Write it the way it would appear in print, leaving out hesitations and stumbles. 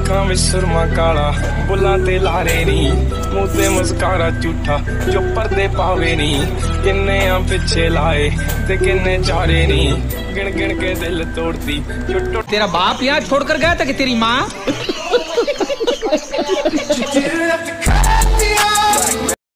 अखां विच सुरमा काला बुलां ते लारे नी मुंह ते मस्कारा झूठा जो पर्दे पावे नी किन्ने आ पिछे लाए ते किन्ने चारे नी गिन गिन के दिल तोड़ती जो तेरा बाप यहाँ छोड़कर गया था कि तेरी माँ